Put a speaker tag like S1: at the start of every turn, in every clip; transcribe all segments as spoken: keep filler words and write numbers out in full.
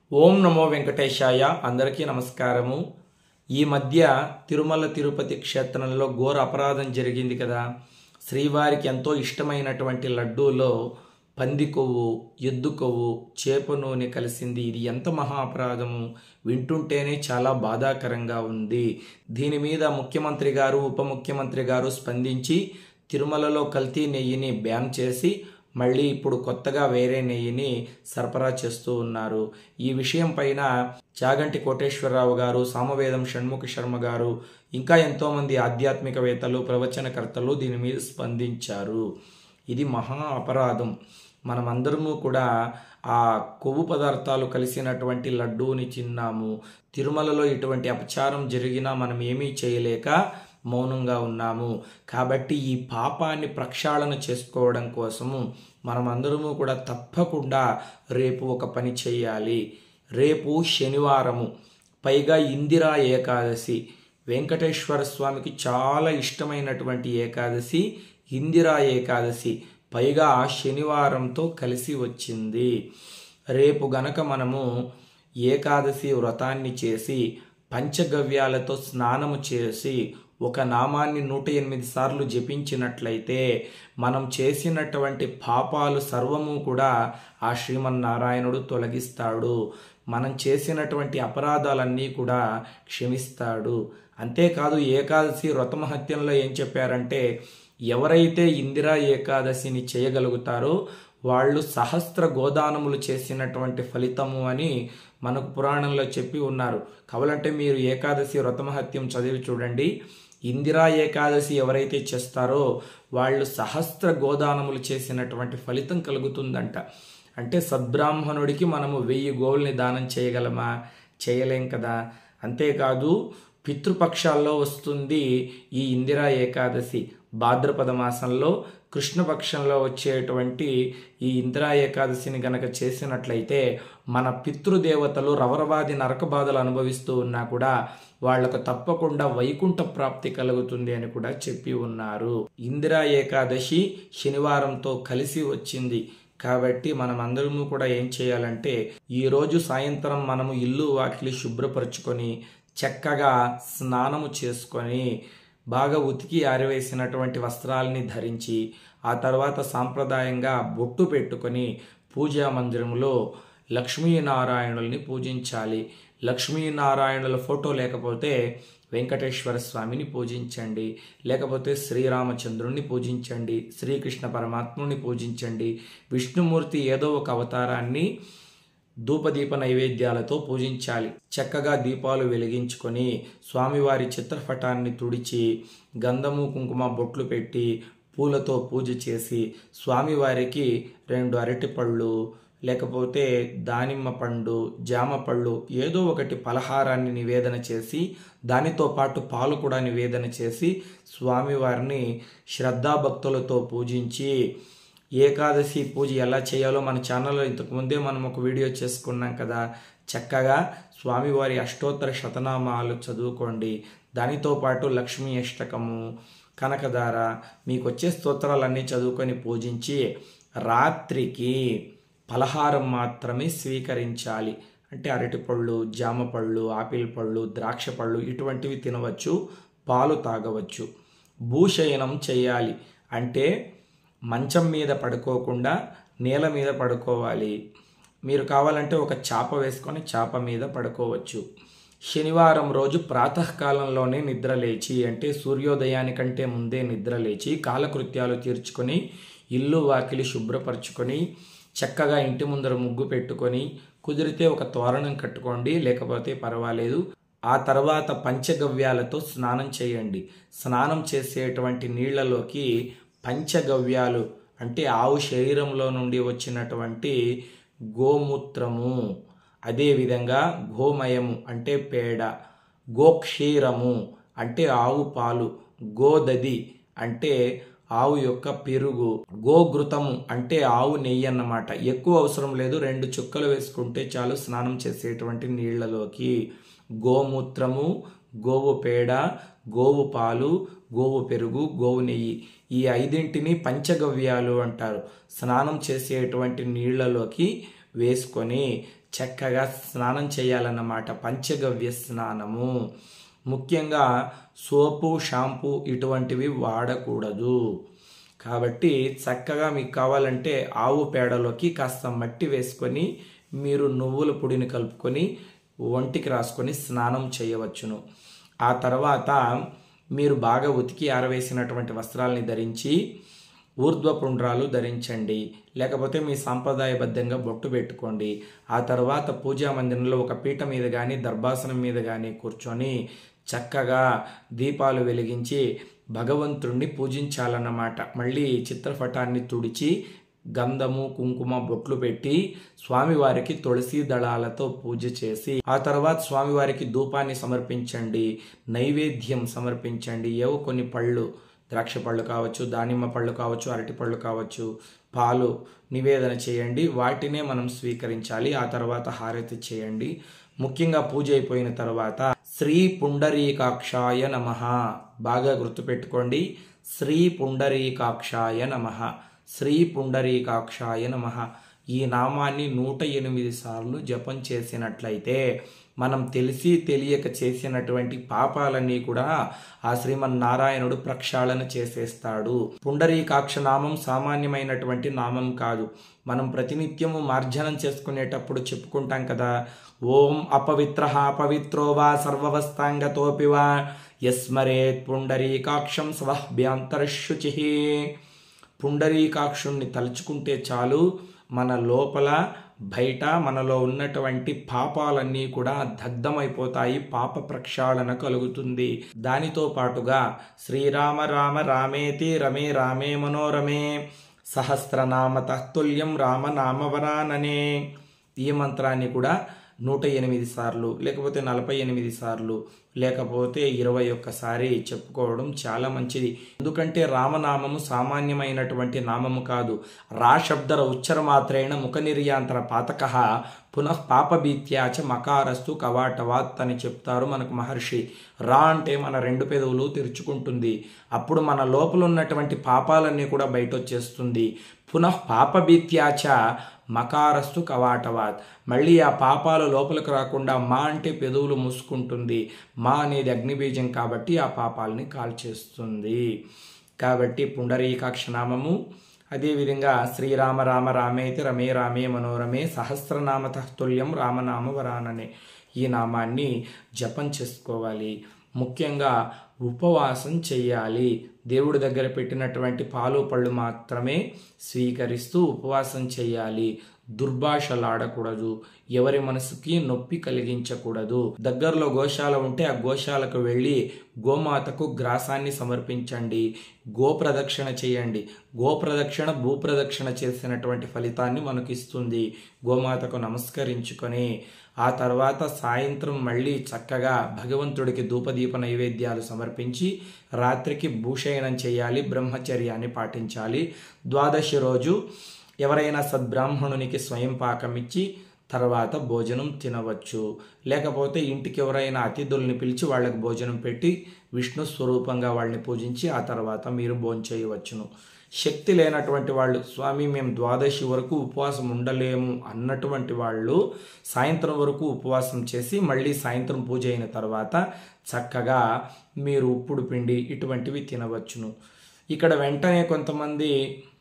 S1: ఓం నమో వెంకటేశాయ. అందరికీ నమస్కారము. ఈ మధ్య తిరుమల తిరుపతి క్షేత్రంలో ఘోర అపరాధం జరిగింది కదా. శ్రీవారికి ఎంతో ఇష్టమైనటువంటి లడ్డూలో పంది కొవ్వు, ఎద్దు కొవ్వు, చేప నూనె కలిసింది. ఇది ఎంత మహా అపరాధము! వింటుంటేనే చాలా బాధాకరంగా ఉంది. దీని మీద ముఖ్యమంత్రి గారు, ఉప ముఖ్యమంత్రి గారు స్పందించి తిరుమలలో కల్తీ నెయ్యిని బ్యాన్ చేసి మళ్ళీ ఇప్పుడు కొత్తగా వేరే నెయ్యిని సరఫరా చేస్తూ ఉన్నారు. ఈ విషయం పైన చాగంటి కోటేశ్వరరావు గారు, సామవేదం షణ్ముఖ శర్మ గారు, ఇంకా ఎంతోమంది ఆధ్యాత్మికవేత్తలు, ప్రవచనకర్తలు దీని మీద స్పందించారు. ఇది మహా అపరాధం. మనమందరము కూడా ఆ కొవ్వు పదార్థాలు కలిసినటువంటి లడ్డూని తిన్నాము. తిరుమలలో ఇటువంటి అపచారం జరిగినా మనం ఏమీ చేయలేక మౌనంగా ఉన్నాము. కాబట్టి ఈ పాపాన్ని ప్రక్షాళన చేసుకోవడం కోసము మనమందరము కూడా తప్పకుండా రేపు ఒక పని చేయాలి. రేపు శనివారము, పైగా ఇందిరా ఏకాదశి. వెంకటేశ్వర స్వామికి చాలా ఇష్టమైనటువంటి ఏకాదశి ఇందిరా ఏకాదశి, పైగా శనివారంతో కలిసి వచ్చింది. రేపు గనక మనము ఏకాదశి వ్రతాన్ని చేసి పంచగవ్యాలతో స్నానము చేసి ఒక నామాన్ని నూట ఎనిమిది సార్లు జపించినట్లయితే మనం చేసినటువంటి పాపాలు సర్వము కూడా ఆ శ్రీమన్నారాయణుడు తొలగిస్తాడు. మనం చేసినటువంటి అపరాధాలన్నీ కూడా క్షమిస్తాడు. అంతేకాదు, ఏకాదశి వ్రతమహత్యంలో ఏం చెప్పారంటే, ఎవరైతే ఇందిరా ఏకాదశిని చేయగలుగుతారో వాళ్ళు సహస్ర గోదానములు చేసినటువంటి ఫలితము అని మనకు పురాణంలో చెప్పి ఉన్నారు. కావాలంటే మీరు ఏకాదశి వ్రతమహత్యం చదివి చూడండి. ఇందిరా ఏకాదశి ఎవరైతే చేస్తారో వాళ్ళు సహస్ర గోదానములు చేసినటువంటి ఫలితం కలుగుతుందంట. అంటే సద్బ్రాహ్మణుడికి మనము వెయ్యి గోవుల్ని దానం చేయగలమా? చేయలేం కదా. అంతేకాదు, పితృపక్షాల్లో వస్తుంది ఈ ఇందిరా ఏకాదశి. భాద్రపద మాసంలో కృష్ణపక్షంలో వచ్చేటువంటి ఈ ఇందిరా ఏకాదశిని గనక చేసినట్లయితే మన పితృదేవతలు రవరవాది నరక బాధలు అనుభవిస్తూ ఉన్నా కూడా వాళ్లకు తప్పకుండా వైకుంఠ ప్రాప్తి కలుగుతుంది అని కూడా చెప్పి ఉన్నారు. ఇందిరా ఏకాదశి శనివారంతో కలిసి వచ్చింది. కాబట్టి మనం అందరము కూడా ఏం చేయాలంటే, ఈరోజు సాయంత్రం మనము ఇల్లు వాకిలి శుభ్రపరచుకొని చక్కగా స్నానము చేసుకొని బాగా ఉతికి ఆరవేసినటువంటి వస్త్రాలని ధరించి ఆ తర్వాత సాంప్రదాయంగా బొట్టు పెట్టుకొని పూజా మందిరంలో లక్ష్మీనారాయణుల్ని పూజించాలి. లక్ష్మీనారాయణుల ఫోటో లేకపోతే వెంకటేశ్వర స్వామిని పూజించండి, లేకపోతే శ్రీరామచంద్రుణ్ణి పూజించండి, శ్రీకృష్ణ పరమాత్ముని పూజించండి. విష్ణుమూర్తి ఏదో ఒక అవతారాన్ని ధూపదీప నైవేద్యాలతో పూజించాలి. చక్కగా దీపాలు వెలిగించుకొని స్వామివారి చిత్రపటాన్ని తుడిచి గంధము కుంకుమ బొట్లు పెట్టి పూలతో పూజ చేసి స్వామివారికి రెండు అరటిపళ్ళు, లేకపోతే దానిమ్మ పండు, జామ పళ్ళు, ఏదో ఒకటి పలహారాన్ని నివేదన చేసి దానితో పాటు పాలు కూడా నివేదన చేసి స్వామివారిని శ్రద్ధాభక్తులతో పూజించి, ఏకాదశి పూజ ఎలా చేయాలో మన ఛానల్లో ఇంతకుముందే మనం ఒక వీడియో చేసుకున్నాం కదా. చక్కగా స్వామివారి అష్టోత్తర శతనామాలు చదువుకోండి. దానితో పాటు లక్ష్మీ అష్టకము, కనకధార, మీకు వచ్చే స్తోత్రాలన్నీ చదువుకొని పూజించి రాత్రికి పలహారం మాత్రమే స్వీకరించాలి. అంటే అరటిపళ్ళు, జామ పళ్ళు, ఆపిల్ పళ్ళు, ద్రాక్ష పళ్ళు ఇటువంటివి తినవచ్చు, పాలు తాగవచ్చు. భూశయనం చేయాలి. అంటే మంచం మీద పడుకోకుండా నేల మీద పడుకోవాలి. మీరు కావాలంటే ఒక చాప వేసుకొని చాప మీద పడుకోవచ్చు. శనివారం రోజు ప్రాతకాలంలోనే నిద్రలేచి, అంటే సూర్యోదయానికంటే ముందే నిద్రలేచి కాలకృత్యాలు తీర్చుకొని ఇల్లు వాకిలి శుభ్రపరచుకొని చక్కగా ఇంటి ముందర ముగ్గు పెట్టుకొని, కుదిరితే ఒక తోరణం కట్టుకోండి, లేకపోతే పర్వాలేదు. ఆ తర్వాత పంచగవ్యాలతో స్నానం చేయండి. స్నానం చేసేటువంటి నీళ్లలోకి పంచగవ్యాలు అంటే ఆవు శరీరంలో నుండి వచ్చినటువంటి గోమూత్రము, అదేవిధంగా గోమయము అంటే పేడ, గోక్షీరము అంటే ఆవు పాలు, గోదది అంటే ఆవు యొక్క పెరుగు, గోఘృతము అంటే ఆవు నెయ్యి అన్నమాట. ఎక్కువ అవసరం లేదు, రెండు చుక్కలు వేసుకుంటే చాలు స్నానం చేసేటువంటి నీళ్లలోకి. గోమూత్రము, గోవు పేడ, గోవు పాలు, గోవు పెరుగు, గోవు నెయ్యి, ఈ ఐదింటిని పంచగవ్యాలు అంటారు. స్నానం చేసేటువంటి నీళ్లలోకి వేసుకొని చక్కగా స్నానం చేయాలన్నమాట. పంచగవ్య స్నానము. ముఖ్యంగా సోపు షాంపూ ఇటువంటివి వాడకూడదు. కాబట్టి చక్కగా మీకు కావాలంటే ఆవు పేడలోకి కాస్త మట్టి వేసుకొని మీరు నువ్వుల పొడిని కలుపుకొని ఒంటికి రాసుకొని స్నానం చేయవచ్చును. ఆ తర్వాత మీరు బాగా ఉతికి ఆరవేసినటువంటి వస్త్రాలని ధరించి ఊర్ధ్వపుండ్రాలు ధరించండి, లేకపోతే మీ సాంప్రదాయబద్ధంగా బొట్టు పెట్టుకోండి. ఆ తర్వాత పూజా మందిరంలో ఒక పీట మీద కానీ దర్భాసనం మీద కానీ కూర్చొని చక్కగా దీపాలు వెలిగించి భగవంతుణ్ణి పూజించాలన్నమాట. మళ్ళీ చిత్రపటాన్ని తుడిచి గంధము కుంకుమ బొట్లు పెట్టి స్వామివారికి తులసి దళాలతో పూజ చేసి ఆ తర్వాత స్వామివారికి ధూపాన్ని సమర్పించండి, నైవేద్యం సమర్పించండి. ఏవో కొన్ని పళ్ళు, ద్రాక్ష పళ్ళు కావచ్చు, దానిమ్మ పళ్ళు కావచ్చు, అరటి పళ్ళు కావచ్చు, పాలు నివేదన చేయండి. వాటినే మనం స్వీకరించాలి. ఆ తర్వాత హారతి చేయండి. ముఖ్యంగా పూజ అయిపోయిన తర్వాత శ్రీ పుండరీకాక్షాయ నమః బాగా గుర్తుపెట్టుకోండి. శ్రీ పుండరీకాక్షాయ నమః, శ్రీ పుండరీకాక్షాయ నమః ఈ నామాన్ని నూట ఎనిమిది సార్లు జపం చేసినట్లయితే మనం తెలిసి తెలియక చేసినటువంటి పాపాలన్నీ కూడా ఆ శ్రీమన్నారాయణుడు ప్రక్షాళన చేసేస్తాడు. పుండరీకాక్ష నామం సామాన్యమైనటువంటి నామం కాదు. మనం ప్రతినిత్యము మార్జనం చేసుకునేటప్పుడు చెప్పుకుంటాం కదా, ఓం అపవిత్ర అపవిత్రో వా సర్వవస్తాంగతోపి వా యస్మరేత్ పుండరీకాక్షం స్వహ్భ్యంతరశుచి. పుండరీకాక్షుణ్ణి తలుచుకుంటే చాలు, మన లోపల బయట మనలో ఉన్నటువంటి పాపాలన్నీ కూడా దగ్ధమైపోతాయి, పాప ప్రక్షాళన కలుగుతుంది. దానితో పాటుగా శ్రీరామ రామ రామేతి రమే రామే మనోరమే సహస్రనామ తత్తుల్యం రామనామవరాననే ఈ మంత్రాన్ని కూడా నూట ఎనిమిది సార్లు లేకపోతే నలభై ఎనిమిది సార్లు లేకపోతే ఇరవై ఒక్కసారి చెప్పుకోవడం చాలా మంచిది. ఎందుకంటే రామనామము సామాన్యమైనటువంటి నామము కాదు. రా శబ్దర ఉచ్చర మాత్రేణ ముఖ నిర్యాంతర పాతక పునః పాపభీత్యాచ మకారస్తు కవాటవాత్ అని చెప్తారు మనకు మహర్షి. రా అంటే మన రెండు పెదవులు తెరుచుకుంటుంది, అప్పుడు మన లోపల ఉన్నటువంటి పాపాలన్నీ కూడా బయట వచ్చేస్తుంది. పునః పాపభీత్యాచ మకారస్తు కవాటవాత్, మళ్ళీ ఆ పాపాలు లోపలికి రాకుండా మా అంటే పెదవులు మూసుకుంటుంది. మా అనేది అగ్నిబీజం కాబట్టి ఆ పాపాలని కాల్చేస్తుంది. కాబట్టి పుండరీకాక్ష నామము, అదేవిధంగా శ్రీరామ రామ రామేతి రమే రామే మనోరమే సహస్రనామ తత్తుల్యం రామనామ వరాననే ఈ నామాన్ని జపం చేసుకోవాలి. ముఖ్యంగా ఉపవాసం చెయ్యాలి. దేవుడి దగ్గర పెట్టినటువంటి పాలు పళ్ళు మాత్రమే స్వీకరిస్తూ ఉపవాసం చెయ్యాలి. దుర్భాషలాడకూడదు, ఎవరి మనసుకి నొప్పి కలిగించకూడదు. దగ్గరలో గోశాల ఉంటే ఆ గోశాలకు వెళ్ళి గోమాతకు గ్రాసాన్ని సమర్పించండి, గోప్రదక్షిణ చేయండి. గోప్రదక్షిణ భూప్రదక్షిణ చేసినటువంటి ఫలితాన్ని మనకు ఇస్తుంది. గోమాతకు నమస్కరించుకొని ఆ తర్వాత సాయంత్రం మళ్ళీ చక్కగా భగవంతుడికి ధూపదీప నైవేద్యాలు సమర్పించి రాత్రికి భూషయనం చేయాలి, బ్రహ్మచర్యాన్ని పాటించాలి. ద్వాదశి రోజు ఎవరైనా సద్బ్రాహ్మణునికి స్వయం పాకం ఇచ్చి తర్వాత భోజనం తినవచ్చు. లేకపోతే ఇంటికి ఎవరైనా అతిథుల్ని పిలిచి వాళ్ళకి భోజనం పెట్టి విష్ణు స్వరూపంగా వాళ్ళని పూజించి ఆ తర్వాత మీరు భోంచేయవచ్చును. శక్తి లేనటువంటి వాళ్ళు, స్వామి మేము ద్వాదశి వరకు ఉపవాసం ఉండలేము అన్నటువంటి వాళ్ళు సాయంత్రం వరకు ఉపవాసం చేసి మళ్ళీ సాయంత్రం పూజ అయిన తర్వాత చక్కగా మీరు ఉప్పుడు పిండి ఇటువంటివి తినవచ్చును. ఇక్కడ వెంటనే కొంతమంది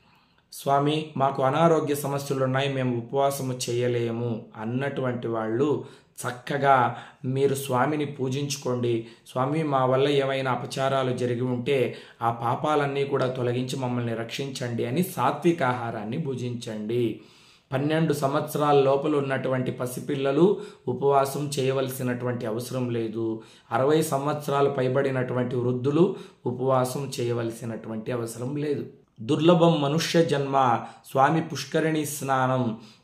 S1: స్వామి మాకు అనారోగ్య సమస్యలు ఉన్నాయి, మేము ఉపవాసము చేయలేము అన్నటువంటి వాళ్ళు చక్కగా మీరు స్వామిని పూజించుకోండి. స్వామి మా వల్ల ఏమైనా అపచారాలు జరిగి ఉంటే ఆ పాపాలన్నీ కూడా తొలగించి మమ్మల్ని రక్షించండి అని సాత్విక ఆహారాన్ని భుజించండి. పన్నెండు సంవత్సరాల లోపల ఉన్నటువంటి పసిపిల్లలు ఉపవాసం చేయవలసినటువంటి అవసరం లేదు. అరవై సంవత్సరాలు పైబడినటువంటి వృద్ధులు ఉపవాసం చేయవలసినటువంటి అవసరం లేదు. దుర్లభం మనుష్య జన్మ స్వామి పుష్కరిణి స్నానం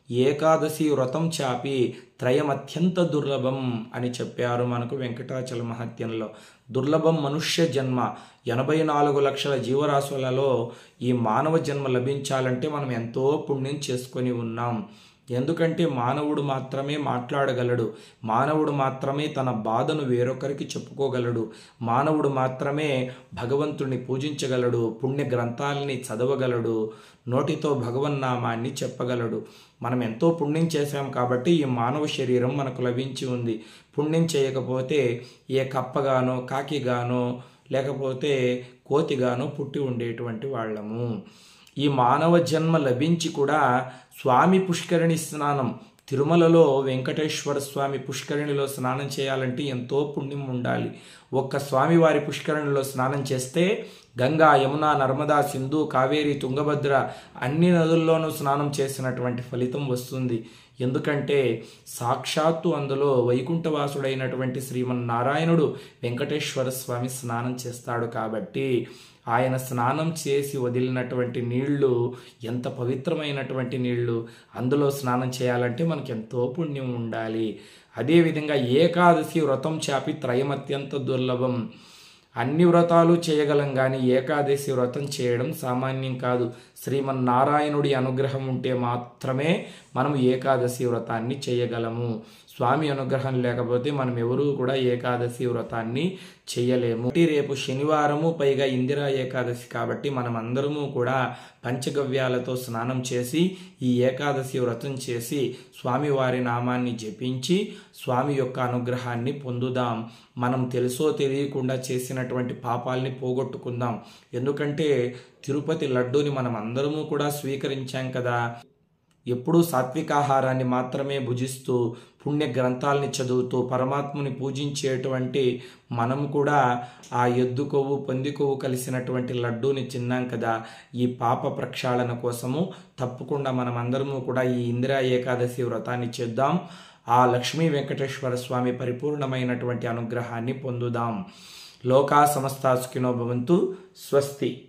S1: ఏకాదశి వ్రతం చాపి త్రయమత్యంత దుర్లభం అని చెప్పారు మనకు వెంకటాచల మహత్యంలో. దుర్లభం మనుష్య జన్మ, ఎనభై నాలుగు లక్షల జీవరాశులలో ఈ మానవ జన్మ లభించాలంటే మనం ఎంతో పుణ్యం చేసుకొని ఉన్నాం. ఎందుకంటే మానవుడు మాత్రమే మాట్లాడగలడు, మానవుడు మాత్రమే తన బాధను వేరొకరికి చెప్పుకోగలడు, మానవుడు మాత్రమే భగవంతుడిని పూజించగలడు, పుణ్య గ్రంథాలని చదవగలడు, నోటితో భగవన్నామాన్ని చెప్పగలడు. మనం ఎంతో పుణ్యం చేశాం కాబట్టి ఈ మానవ శరీరం మనకు లభించి ఉంది. పుణ్యం చేయకపోతే ఏ కప్పగానో కాకిగానో లేకపోతే కోతిగానో పుట్టి ఉండేటువంటి వాళ్ళము. ఈ మానవ జన్మ లభించి కూడా స్వామి పుష్కరిణి స్నానం, తిరుమలలో వెంకటేశ్వర స్వామి పుష్కరిణిలో స్నానం చేయాలంటే ఎంతో పుణ్యం ఉండాలి. ఒక్క స్వామివారి పుష్కరిణిలో స్నానం చేస్తే గంగా, యమున, నర్మదా, సింధు, కావేరి, తుంగభద్ర అన్ని నదుల్లోనూ స్నానం చేసినటువంటి ఫలితం వస్తుంది. ఎందుకంటే సాక్షాత్తు అందులో వైకుంఠవాసుడైనటువంటి శ్రీమన్నారాయణుడు వెంకటేశ్వర స్వామి స్నానం చేస్తాడు. కాబట్టి ఆయన స్నానం చేసి వదిలినటువంటి నీళ్లు ఎంత పవిత్రమైనటువంటి నీళ్లు, అందులో స్నానం చేయాలంటే మనకి ఎంతో పుణ్యం ఉండాలి. అదేవిధంగా ఏకాదశి వ్రతం చాపి త్రయమత్యంత దుర్లభం. అన్ని వ్రతాలు చేయగలం కానీ ఏకాదశి వ్రతం చేయడం సామాన్యం కాదు. శ్రీమన్నారాయణుడి అనుగ్రహం ఉంటే మాత్రమే మనం ఏకాదశి వ్రతాన్ని చేయగలము. స్వామి అనుగ్రహం లేకపోతే మనం ఎవరూ కూడా ఏకాదశి వ్రతాన్ని చేయలేము. రేపు శనివారము, పైగా ఇందిరా ఏకాదశి కాబట్టి మనం అందరము కూడా పంచగవ్యాలతో స్నానం చేసి ఈ ఏకాదశి వ్రతం చేసి స్వామివారి నామాన్ని జపించి స్వామి యొక్క అనుగ్రహాన్ని పొందుదాం. మనం తెలుసో తెలియకుండా చేసినటువంటి పాపాలని పోగొట్టుకుందాం. ఎందుకంటే తిరుపతి లడ్డూని మనం అందరము కూడా స్వీకరించాం కదా. ఎప్పుడూ సాత్వికాహారాన్ని మాత్రమే భుజిస్తూ పుణ్య గ్రంథాలని చదువుతూ పరమాత్ముని పూజించేటువంటి మనం కూడా ఆ ఎద్దు కొవ్వు పంది కొవ్వు కలిసినటువంటి లడ్డూని తిన్నాం కదా. ఈ పాప ప్రక్షాళన కోసము తప్పకుండా మనం అందరము కూడా ఈ ఇందిరా ఏకాదశి వ్రతాన్ని చేద్దాం. ఆ లక్ష్మీ వెంకటేశ్వర స్వామి పరిపూర్ణమైనటువంటి అనుగ్రహాన్ని పొందుదాం. లోకా సమస్తా సుఖినో భవంతు. స్వస్తి.